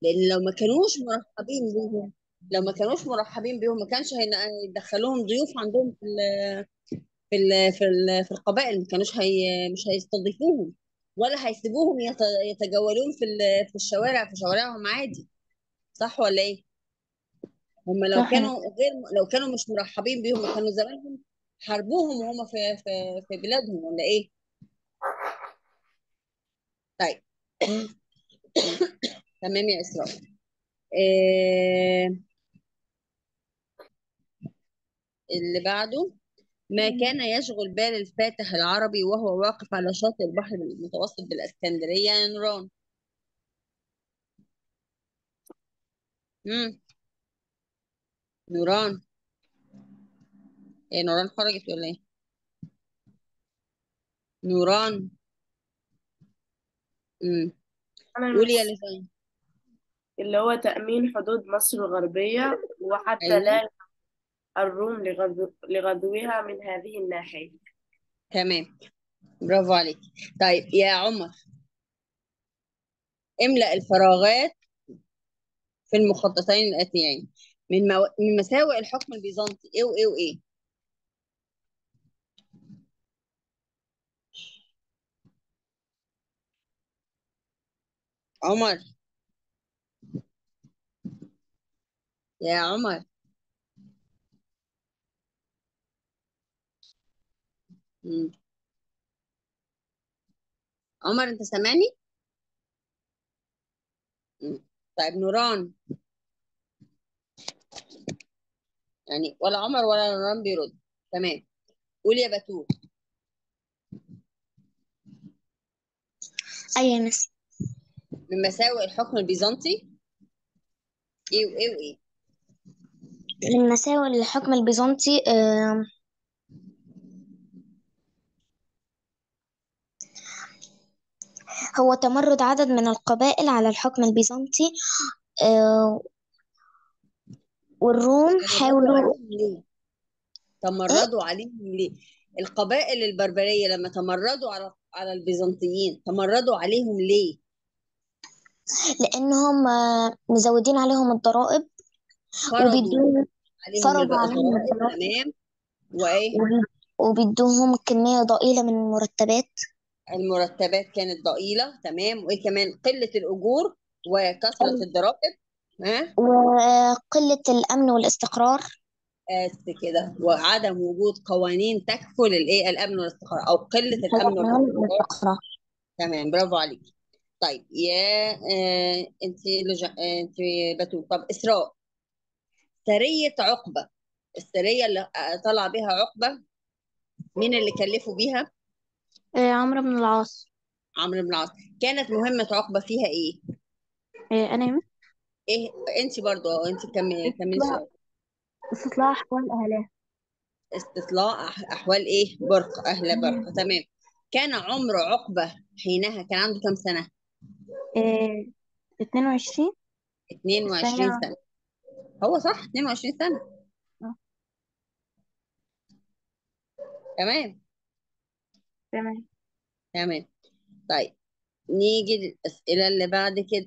لان لو ما كانوش مرحبين بيهم، ما كانش هيدخلوهم ضيوف عندهم في القبائل، ما كانوش مش هيستضيفوهم، ولا هيسيبوهم يتجولون في شوارعهم عادي. صح ولا ايه؟ هم لو صح. كانوا غير، لو كانوا مش مرحبين بيهم، ما كانوا زمانهم حاربوهم وهم في بلادهم، ولا ايه؟ طيب. تمام يا اسراء. إيه اللي بعده؟ ما كان يشغل بال الفاتح العربي وهو واقف على شاطئ البحر المتوسط بالاسكندريه يا نوران؟ مم. نوران. ايه، نوران خرجت ولا ايه؟ نوران. امم أنا قولي يا لسان. اللي هو تأمين حدود مصر الغربية، وحتى ايوه. لا الروم لغزوها من هذه الناحية. تمام، برافو عليك. طيب يا عمر، املأ الفراغات في المخططين الآتيين. من مساوئ الحكم البيزنطي ايه وايه وايه؟ عمر، يا عمر. مم. عمر، انت سامعني؟ مم. طيب نوران، يعني ولا عمر ولا نوران بيرد. تمام، قولي يا بتول. أي ناس. من مساوئ الحكم البيزنطي ايه وايه وايه؟ من مساوئ الحكم البيزنطي هو تمرد عدد من القبائل على الحكم البيزنطي. آه، والروم تمردوا حاولوا. عليهم ليه؟ إيه؟ تمردوا عليهم ليه؟ القبائل البربرية لما تمردوا على البيزنطيين، تمردوا عليهم ليه؟ لأنهم مزودين عليهم الضرائب، فرضوا وبيدوهم. عليهم فرضوا عليهم الضرائب، الضرائب، تمام. وايه؟ وبيدوهم كمية ضئيلة من المرتبات. المرتبات كانت ضئيلة، تمام. وايه كمان؟ قلة الأجور وكثرة الضرائب. ها؟ وقلة الأمن والاستقرار. بس كده، وعدم وجود قوانين تكفل الايه، الامن والاستقرار، او قلة الامن الأمن والاستقرار. والاستقرار. تمام، برافو عليك. طيب يا انت بتقول، طب اسراء، سرية عقبة، السرية اللي طلع بيها عقبة، مين اللي كلفوا بيها؟ عمرو بن العاص. عمرو بن العاص. كانت مهمة عقبة فيها ايه؟ أنا ايه؟ انت برضو، انت كملي استطلاع سؤال. استطلاع أحوال أهلها. استطلاع احوال ايه؟ برقة، اهل برقة، تمام. كان عمر عقبة حينها كان عنده كام سنة؟ 22. 22 الثانية. سنة. هو صح، 22 سنة. آه، تمام. تمام. تمام. طيب، نيجي للأسئلة اللي بعد كده.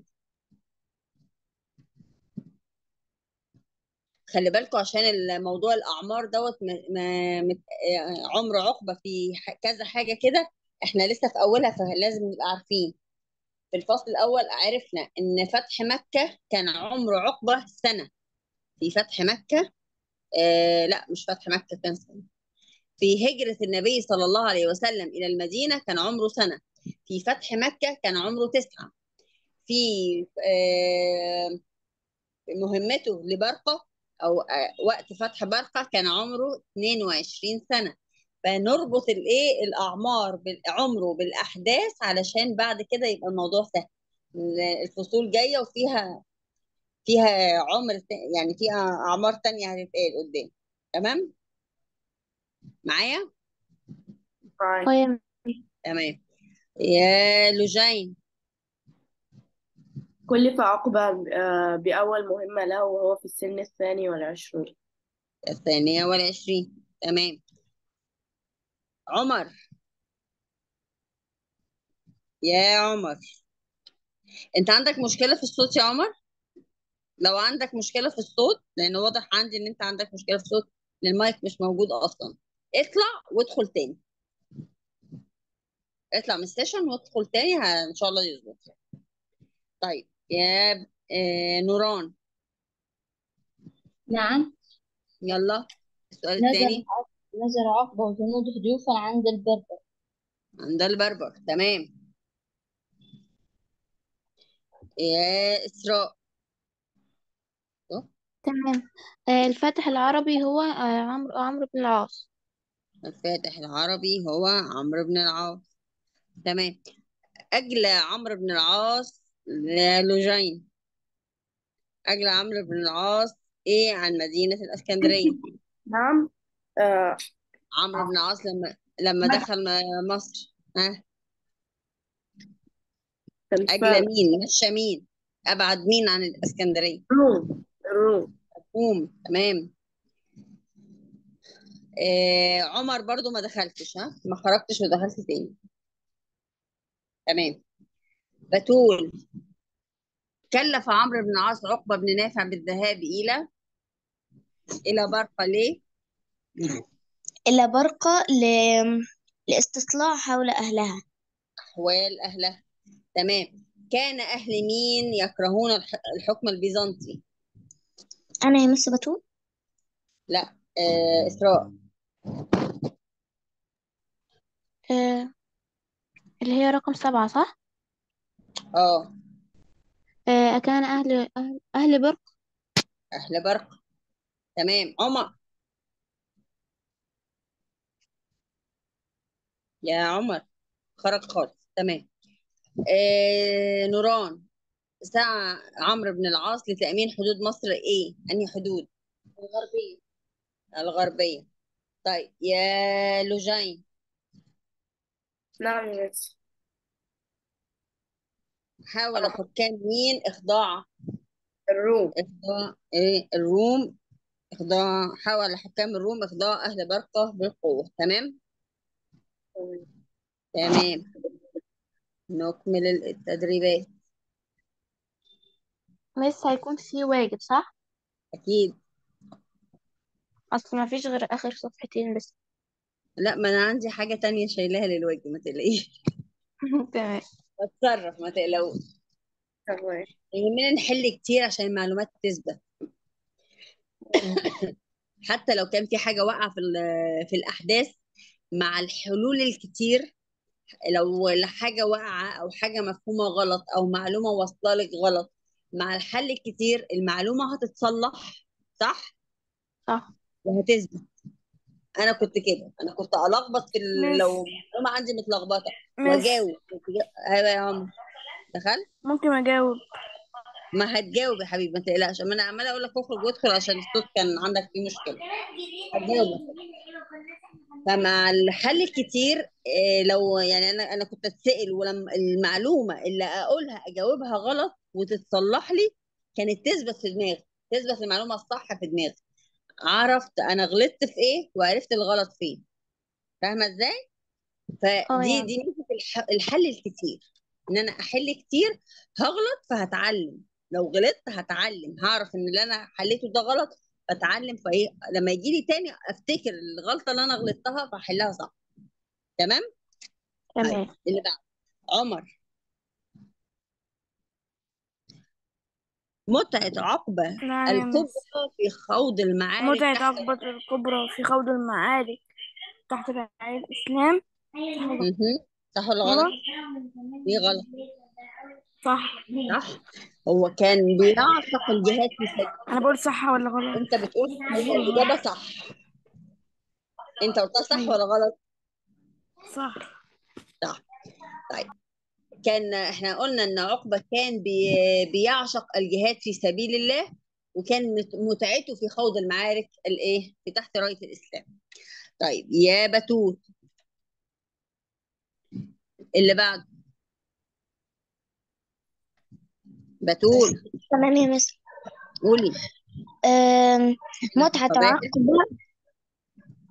خلي بالكم عشان الموضوع الأعمار دوت عمر عقبة في كذا حاجة كده، احنا لسه في أولها، فلازم نبقى عارفين. في الفصل الأول عرفنا إن فتح مكة كان عمر عقبة سنة. في فتح مكة، لا مش فتح مكة كان سنة. في هجرة النبي صلى الله عليه وسلم إلى المدينة كان عمره سنة. في فتح مكة كان عمره 9. في آه، مهمته لبرقة، أو وقت فتح برقة كان عمره 22 سنة. فنربط الايه، الأعمار بعمره بالأحداث، علشان بعد كده يبقى الموضوع سهل. الفصول جاية فيها يعني فيها أعمار تانية هتتقال قدام. تمام معايا؟ معاك. طيب. تمام يا لجين. كلف عقبة بأول مهمة له وهو في السن الثاني والعشرين. 22. تمام. عمر، يا عمر، انت عندك مشكلة في الصوت يا عمر؟ لو عندك مشكلة في الصوت، لأن واضح عندي إن أنت عندك مشكلة في الصوت، إن المايك مش موجود أصلا، اطلع وادخل تاني. اطلع من السيشن وادخل تاني، إن شاء الله يظبط. طيب يا نوران، نعم. يلا السؤال نزل التاني. نزل عقبة وجنوده ضيوفا عند البربر. عند البربر، تمام. يا إسراء. تمام. الفاتح العربي هو عمرو بن العاص. الفاتح العربي هو عمرو بن العاص، تمام. أجلى عمرو بن العاص لوجين. أجلى عمرو بن العاص إيه عن مدينة الإسكندرية؟ نعم. آه عمرو بن العاص لما دخل مصر، ها، أجلى تمثال مين؟ مشى مين؟ أبعد مين عن الإسكندرية؟ الروم. مفهوم، تمام. عمر برضو ما دخلتش، ها، ما خرجتش ودخلت تاني، تمام. بتول، كلف عمرو بن العاص عقبة بن نافع بالذهاب إلى برقة ليه؟ إلى برقة لاستطلاع حول أهلها. أحوال أهلها، تمام. كان أهل مين يكرهون الحكم البيزنطي؟ أنا يا مس بتول. لا، إسراء. آه، اللي هي رقم 7 صح؟ اه، كان أهل برق. أهل برقة، تمام. عمر، يا عمر خرج خالص، تمام. نوران، سعى عمرو بن العاص لتأمين حدود مصر إيه؟ أنهي حدود؟ الغربية. الغربية. طيب يا لوجين، نعم يا مس. حاول حكام مين الروم. إخضاع إيه الروم؟ حاول حكام الروم إخضاع أهل برقة بالقوة، تمام؟ تمام، نكمل التدريبات. لسه هيكون في واجب صح؟ أكيد. أصل ما فيش غير آخر صفحتين بس. لا، ما أنا عندي حاجة تانية شايلاها للواجب، ما تقلقيش. تمام. بتصرف، ما تقلقوش. تمام. يهمنا نحل كتير عشان المعلومات تثبت. حتى لو كان في حاجة واقعة في الأحداث، مع الحلول الكتير، لو حاجة واقعة أو حاجة مفهومة غلط أو معلومة واصلة لك غلط، مع الحل الكتير المعلومة هتتصلح، صح؟ صح. وهتثبت. أنا كنت كده، أنا كنت ألخبط مس لو معلومة عندي متلخبطة مس وأجاوب أيوة يا عم، دخل. ممكن أجاوب؟ ما هتجاوب يا حبيبي، ما تقلقش، ما أنا عمالة أقول لك اخرج وادخل عشان الصوت كان عندك فيه مشكلة. هتجاوب. فمع الحل الكتير، لو يعني انا كنت اتسأل ولما المعلومه اللي اقولها اجاوبها غلط وتتصلح لي، كانت تثبت في دماغي، تثبت المعلومه الصح في دماغي، عرفت انا غلطت في ايه وعرفت الغلط فين. فاهمه ازاي؟ اه فدي يعني. دي ميزه الحل الكتير، ان انا احل كتير، هغلط فهتعلم، لو غلطت هتعلم، هعرف ان اللي انا حليته ده غلط، فتعلم، فايه لما يجي لي تاني افتكر الغلطه اللي انا غلطتها فاحلها صح، تمام. طيب تمام. اللي بعد، عمر، متعة عقبة نعم يا الكبرى مس. في خوض المعارك متعة تحت. عقبة الكبرى في خوض المعارك تحت راية الإسلام. مهم. صح ولا غلط. غلط؟ دي غلط. صح. صح. هو كان بيعشق الجهاد في سبيل. أنا بقول صح ولا غلط؟ انت بتقول الإجابة صح، انت قلتها صح أيوة ولا غلط؟ صح. صح. طيب، كان احنا قلنا ان عقبة كان بيعشق الجهاد في سبيل الله، وكان متعته في خوض المعارك الايه في تحت راية الإسلام. طيب يا بتول، اللي بعد، بتول تمام يا مس. قولي. متعة القبائل، عقبة.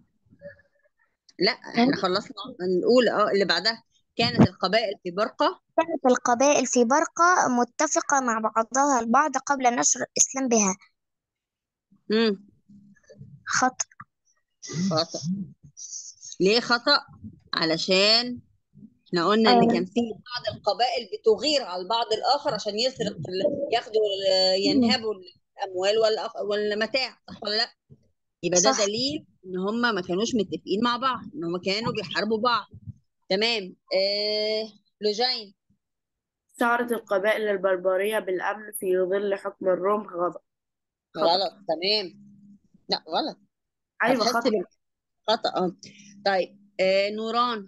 لا احنا خلصنا، نقول اللي بعدها. كانت القبائل في برقة كانت القبائل في برقة متفقة مع بعضها البعض قبل نشر الإسلام بها. امم خطأ. خطأ. ليه خطأ؟ علشان احنا قلنا ان آه. كان في بعض القبائل بتغير على البعض الاخر عشان ياخدوا ينهبوا الاموال والمتاع، صح ولا لا؟ يبقى ده صح. دليل ان هم ما كانوش متفقين مع بعض، ان هم كانوا بيحاربوا بعض. تمام. لوجين. سعرت القبائل البربرية بالأمن في ظل حكم الروم. خطأ. غلط. تمام. لا غلط. أيوة هتحس خطأ. بالخطأ. طيب. نوران.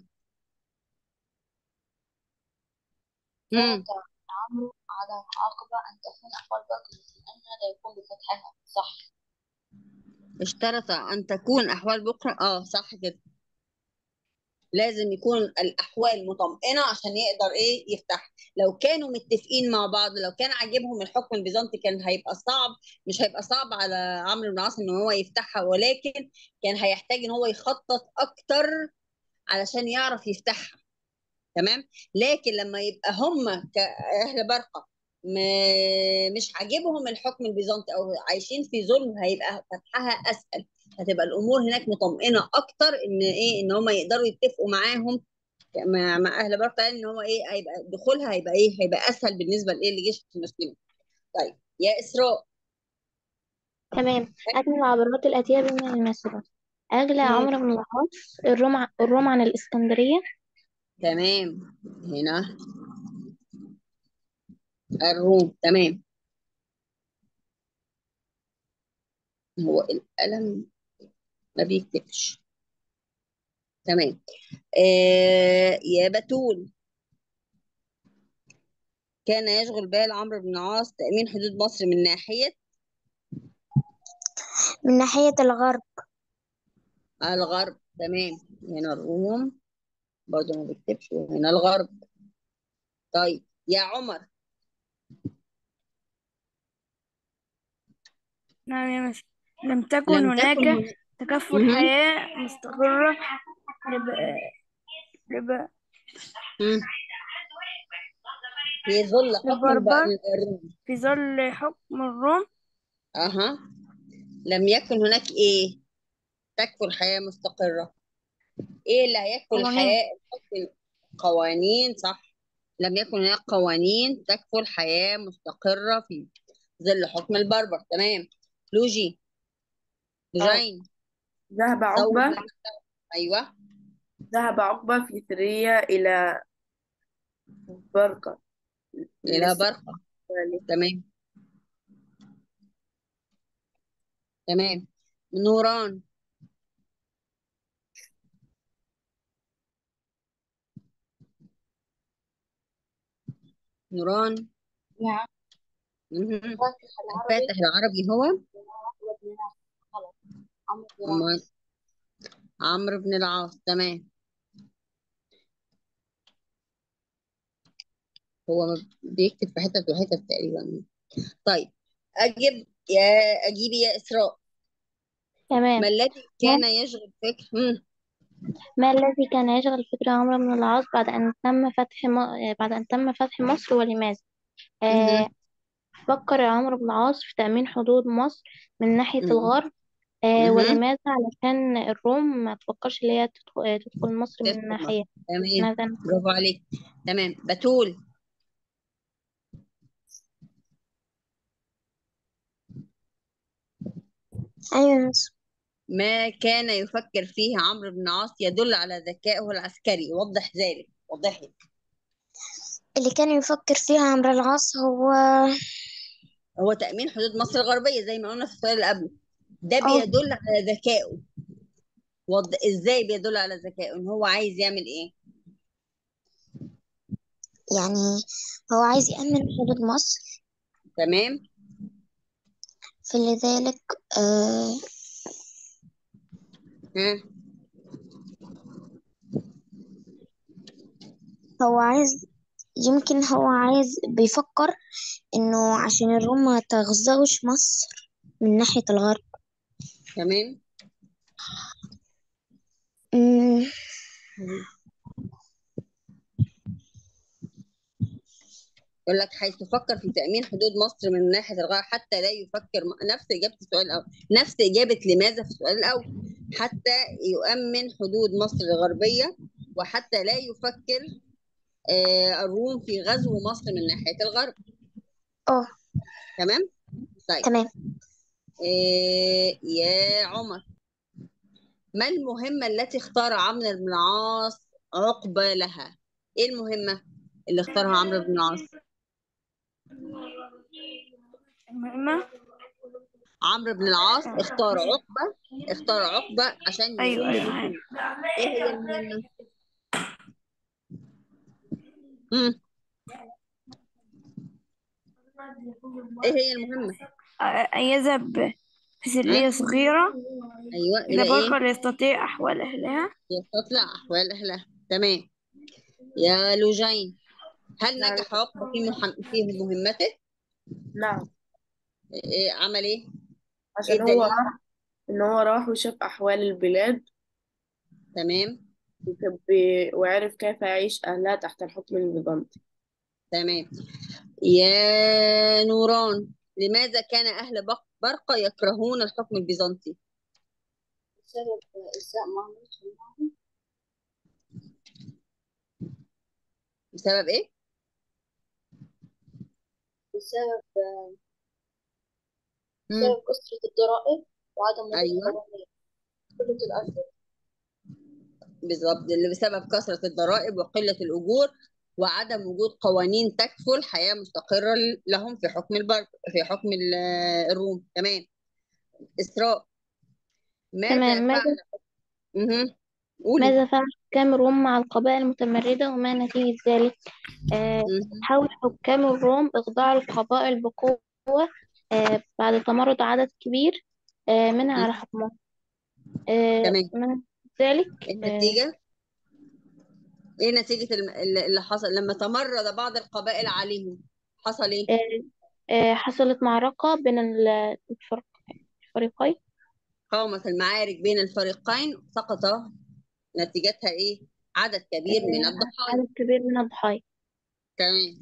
امم اشترط عمرو على عقبة أن تكون أحوال باقي لأن هذا يكون بفتحها. صح. اشترط ان تكون احوال بكره، صح كده. لازم يكون الاحوال مطمئنه عشان يقدر يفتح. لو كانوا متفقين مع بعض، لو كان عاجبهم الحكم البيزنطي، كان هيبقى صعب. مش هيبقى صعب على عمرو بن العاص ان هو يفتحها، ولكن كان هيحتاج ان هو يخطط اكتر علشان يعرف يفتحها. تمام. لكن لما يبقى هم كأهل برقة مش عاجبهم الحكم البيزنطي او عايشين في ظلم، هيبقى فتحها اسهل. هتبقى الامور هناك مطمئنه اكتر، ان هم يقدروا يتفقوا معاهم مع اهل برقة، يعني ان هو هيبقى دخولها، هيبقى اسهل بالنسبه لجيش المسلمين. طيب يا اسراء. تمام. أكمل العبارات الآتية بما يناسبها. أغلى مم. عمرو بن العاص الروم عن الإسكندرية. تمام. هنا الروم. تمام. هو القلم ما بيكتبش. تمام. يا بتول. كان يشغل بال عمرو بن العاص تأمين حدود مصر من ناحية من ناحية الغرب. الغرب. تمام. هنا الروم برضه ما بيكتبش، وهنا الغرب. طيب يا عمر. نعم يا مس. لم تكن لم هناك تكن هناك. تكافل مهم. حياة مستقرة لب... لب... مم. في ظل حكم للبربر الروم. في ظل حكم الروم. اها. لم يكن هناك تكفل حياة مستقرة. ايه اللي هيكفل قوانين. الحياة؟ الحكم. قوانين، صح. لم يكن هناك قوانين تكفل حياة مستقرة في ظل حكم البربر. تمام. لوجي. اه. لوجين. ذهب صوب عقبة لما. ايوه. ذهب عقبة في سرية إلى برقة الى برقة. للاستقبال. تمام. تمام. نوران. نوران. نعم. مهم. الفاتح العربي الفاتح العربي هو عقبة بن ناصر. غلط. عمرو بن عمر- العاص. عمرو بن العاص. تمام. هو بيكتب في حتت وحتت تقريبا. طيب. يا اجيبي يا اسراء. ما تمام. الذي ما, كان يشغل فكر ما الذي كان يشغل فكر عمرو بن العاص بعد أن تم فتح مصر، ولماذا؟ مهم. آه فكر عمرو بن العاص في تأمين حدود مصر من ناحية مهم. الغرب. مهم. ولماذا؟ علشان الروم ما تفكرش اللي هي تدخل مصر من تدخل مصر. ناحية تمام. مثلا. برافو عليك. تمام. بتول. أيوة. ما كان يفكر فيه عمرو بن العاص يدل على ذكائه العسكري، وضح ذلك، وضحي. اللي كان يفكر فيها عمرو العاص هو هو تأمين حدود مصر الغربية زي ما قلنا في السؤال اللي قبله. ده اه بيدل على ذكائه. ازاي بيدل على ذكائه؟ ان هو عايز يعمل ايه؟ يعني هو عايز يأمن حدود مصر، تمام. فلذلك آه ها. هو عايز يمكن هو عايز بيفكر إنه عشان الروم ما تغزوش مصر من ناحية الغرب. تمام. مم، يقول لك حيث فكر في تأمين حدود مصر من ناحية الغرب حتى لا يفكر نفس إجابة السؤال الأول، نفس إجابة لماذا في السؤال الأول، حتى يؤمن حدود مصر الغربية وحتى لا يفكر الروم في غزو مصر من ناحية الغرب. اه تمام؟ طيب تمام. يا عمر، ما المهمة التي اختار عمرو بن العاص عقبة لها؟ ايه المهمة اللي اختارها عمرو بن العاص؟ المهمة. عمرو بن العاص اختار عقبة عشان أيوة يغل أيوة بيه. عارف. ايه هي المهمة؟ امم ايه هي المهمة؟ يذهب في ها؟ سرية صغيرة ايوه، إلى الى ايه؟ برقة ليستطيع أحوال أهلها. يستطلع احوال اهلها. تمام. يا لوجين، هل نعم. نجح عقبة في مهمته؟ نعم، عمل ايه؟ ايه عشان الدليل؟ إن هو راح وشاف أحوال البلاد تمام. وعرف كيف يعيش أهلها تحت الحكم البيزنطي. تمام. يا نوران، لماذا كان أهل برقة يكرهون الحكم البيزنطي؟ بسبب إساءة معاملتهم معهم. بسبب إيه؟ بسبب مم. كثرة الضرائب وعدم وجود أيوه قوانين، قلة الأجر. بالظبط، اللي بسبب كثرة الضرائب وقلة الأجور وعدم وجود قوانين تكفل حياة مستقرة لهم في حكم في حكم الروم. تمام. إسراء، تمام. ماذا فعل؟ قولي. ماذا فعل حكام الروم مع القبائل المتمردة وما نتيجة ذلك؟ مهم. حاول حكام الروم إخضاع القبائل بقوة بعد تمرد عدد كبير منها على مهم. حكمهم. تمام. من ذلك النتيجة إيه نتيجة اللي حصل لما تمرد بعض القبائل عليهم؟ حصل إيه؟ حصلت معركة بين الفريقين. قامت المعارك بين الفريقين، سقط نتيجتها ايه؟ عدد كبير من الضحايا. عدد كبير من الضحايا. تمام.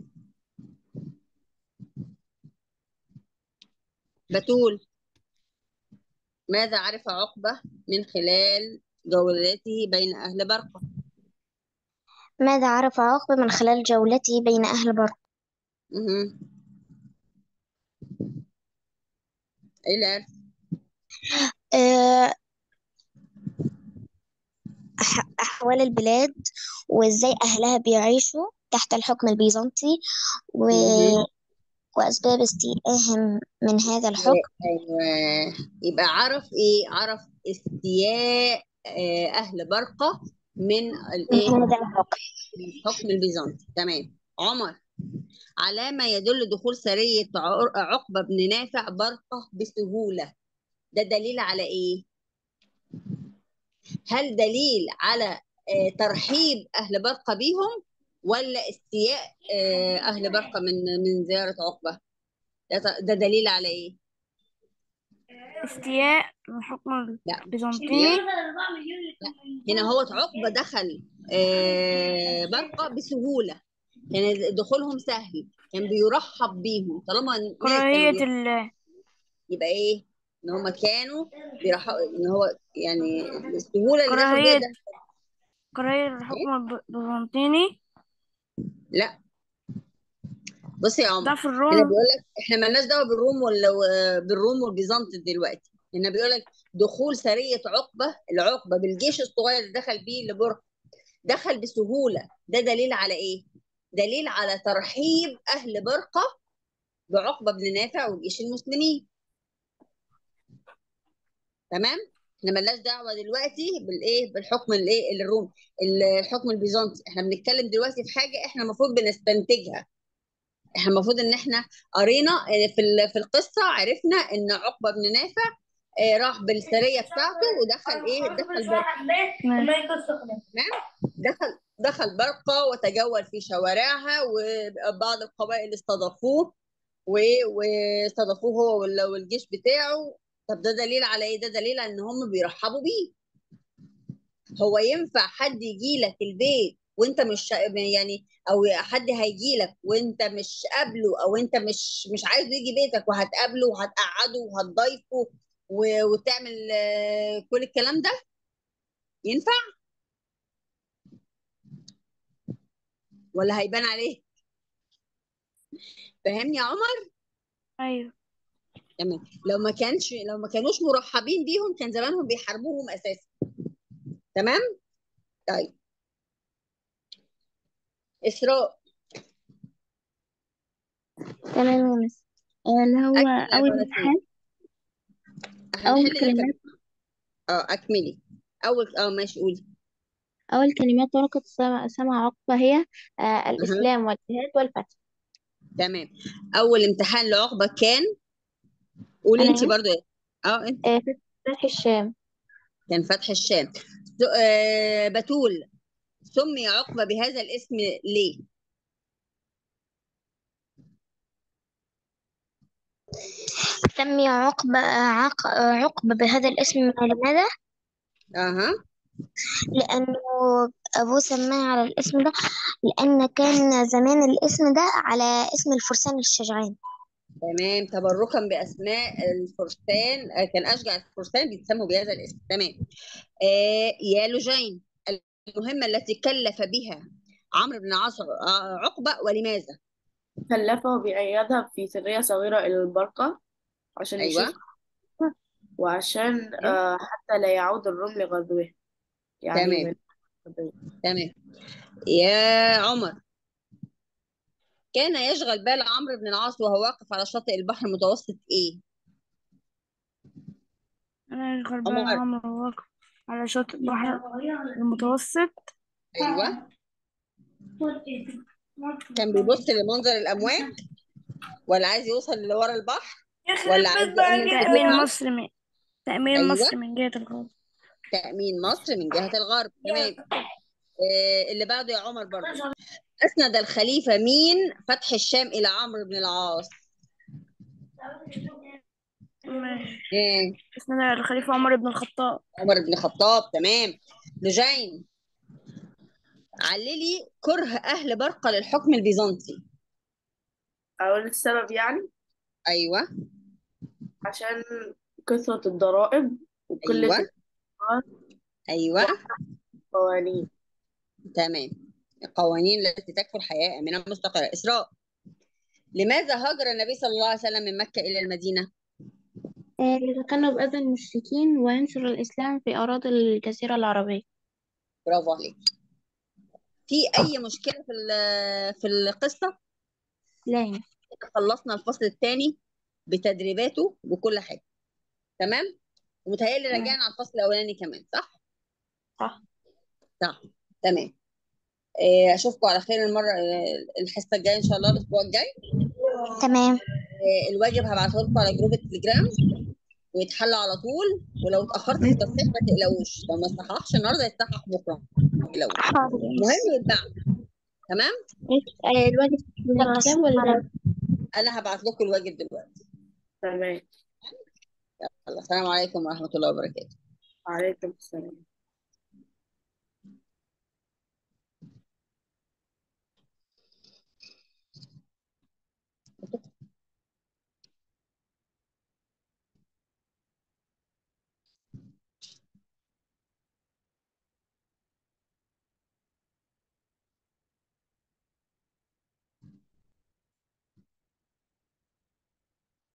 بتول، ماذا عرف عقبة من خلال جولته بين أهل برقة؟ ماذا عرف عقبة من خلال جولته بين أهل برقة؟ مهم. ايه اللي عرف؟ آه، أحوال البلاد وإزاي أهلها بيعيشوا تحت الحكم البيزنطي و... مهم. وأسباب استيائهم من هذا الحكم. ايوه، يبقى عرف ايه؟ عرف استياء أهل برقة من من الايه؟ هذا الحكم. من الحكم البيزنطي. تمام. عمر، على ما يدل دخول سرية عقبة بن نافع برقة بسهولة، ده دليل على ايه؟ هل دليل على ترحيب اهل برقة بيهم ولا استياء اهل برقة من زيارة عقبة؟ ده دليل على ايه؟ استياء من حكم لا مش البيزنطيني. استياء. لا، هنا هو عقبة دخل برقة بسهولة، كان دخولهم سهل، كان بيرحب بيهم طالما الناس كانوا كراهية يبقى ايه؟ ان هم كانوا بيرحبوا، ان هو يعني السهولة اللي دخل بيها كراهية ده. كراهية إيه؟ الحكم البيزنطيني. لا، بصي يا عمر، ضعف هنا الروم. بيقول لك احنا مالناش دعوه بالروم ولا بالروم والبيزنط دلوقتي. هنا بيقول لك دخول سريه العقبه بالجيش الصغير اللي دخل بيه لبرق، دخل بسهوله، ده دليل على ايه؟ دليل على ترحيب اهل برقه بعقبه بن نافع وجيش المسلمين. تمام. احنا مالناش دعوه دلوقتي بالايه؟ بالحكم الايه الروم، الحكم البيزنطي. احنا بنتكلم دلوقتي في حاجه احنا المفروض بنستنتجها. احنا المفروض ان احنا قرينا في القصه، عرفنا ان عقبه بن نافع راح بالسريه بتاعته ودخل دخل برقه. تمام. دخل برقه وتجول في شوارعها وبعض القبائل استضافوه واستضافوه هو والجيش بتاعه. طب ده دليل على ايه؟ ده دليل على ان هم بيرحبوا بيه. هو ينفع حد يجي لك البيت وانت مش يعني، او حد هيجي لك وانت مش قابله، او انت مش عايزه يجي بيتك وهتقابله وهتقعده وهتضيفه وتعمل كل الكلام ده، ينفع ولا هيبان عليه؟ فاهمني يا عمر؟ أيوة. تمام. لو ما كانوش مرحبين بيهم كان زمانهم بيحاربوهم اساسا. تمام. طيب اسراء، تمام يا مس. اللي هو اكمل أول عبارتين. أول هنحل ده كمان. كلمات اكملي. ماشي قولي. أول كلمات طرقت سمع عقبة هي أها. الإسلام والجهاد والفتح. تمام. اول امتحان لعقبة كان، قولي أنا انت يا مس برضو ايه. انت. فتح الشام. كان فتح الشام. بتول، سمي عقبة بهذا الاسم ليه؟ سمي عقبة بهذا الاسم لماذا؟ اها. لأنه أبوه سماه على الاسم ده، لأن كان زمان الاسم ده على اسم الفرسان الشجعان. تمام، تبركا باسماء الفرسان، كان اشجع الفرسان بيتسموا بهذا الاسم. تمام. يا لجين، المهمة التي كلف بها عمرو بن العاص عقبة ولماذا؟ كلفه بأن يذهب في سرية صغيرة إلى البرقة عشان ايوه. يشوف، وعشان تمام. حتى لا يعود الروم لغزوه، يعني تمام. من غزوه. تمام. يا عمر، كان يشغل بال عمرو بن العاص وهو واقف على شاطئ البحر المتوسط ايه؟ أنا غربان عمر. عمرو واقف على شاطئ البحر المتوسط. ايوه. كان بيبص لمنظر الامواج، ولا عايز يوصل لورا البحر، ولا عايز يأمن تأمين قوته؟ مصر من تأمين ايوه. مصر من جهة الغرب. تأمين مصر من جهة الغرب. تمام. اللي بعده يا عمر برضو، أسند الخليفة مين فتح الشام إلى عمرو بن العاص؟ ماشي. إيه؟ اسمه الخليفة عمر بن الخطاب. عمر بن الخطاب. تمام. لجين، عللي كره أهل برقة للحكم البيزنطي. أقول السبب يعني أيوه. عشان كثرة الضرائب وقلة أيوه. الإيراد أيوه. والقوانين. تمام. القوانين التي تكفل حياة آمنة مستقرة. إسراء، لماذا هاجر النبي صلى الله عليه وسلم من مكة إلى المدينة؟ لتجنب أذى المشركين وينشر الإسلام في أراضي الجزيرة العربية. برافو عليك. في أي مشكلة في القصة؟ لا يعني. خلصنا الفصل الثاني بتدريباته بكل حاجة. تمام. ومتهيألي تمام. راجعنا على الفصل الأولاني كمان، صح؟ صح. صح. تمام. أشوفكم على خير المرة الحصة الجاية إن شاء الله الأسبوع الجاي. تمام. الواجب هبعته لكم على جروب التليجرام ويتحل على طول، ولو اتأخرت في التصحيح ما تقلقوش، لو ما صححش النهارده يتصحح بكرة، ما تقلقوش. حاضر يا المهم مس. يتباع. تمام. الواجب من خلاص. الكتاب ولا؟ أنا هبعت لكم الواجب دلوقتي. تمام. يلا، السلام عليكم ورحمة الله وبركاته. عليكم السلام.